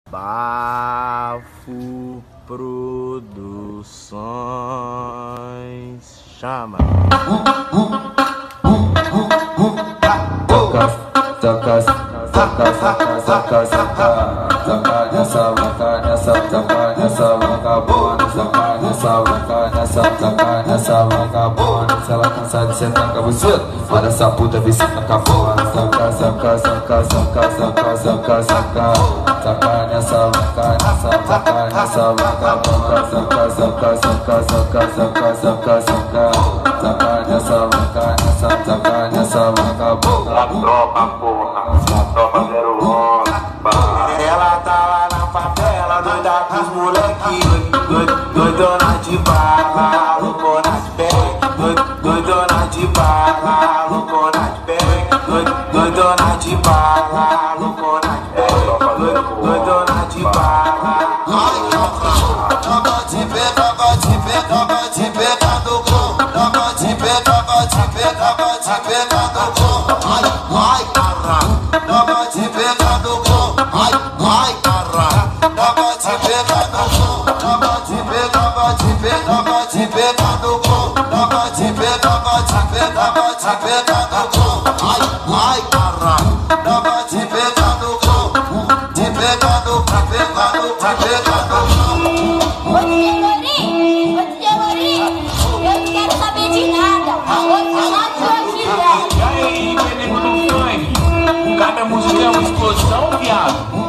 Bafo Produções. Chama. Saca nessa vaca, saca nessa vagabunda, saca nessa vagabunda. Se ela cansar de sentar com você, olha essa puta vê se tá acabando. Saca nessa vaca, nessa vagabunda, saca nessa vaca, nessa vagabunda. A tropa, porra, tropa 011. Ela tá lá na favela, doida com os moleque, doidona de bala, loucona de pé, doidona de bala, loucona de pé, doidona de bala, loucona de pé, doidona de bala. Tava te pegando com, tava te pegando com, ai, caralho, tava te pegando com, ai, caralho, tava te pegando com, tava te pegando com, tava te pegando com, ai, caralho, tava te pegando com, te pegando. Cada música é uma explosão, viado.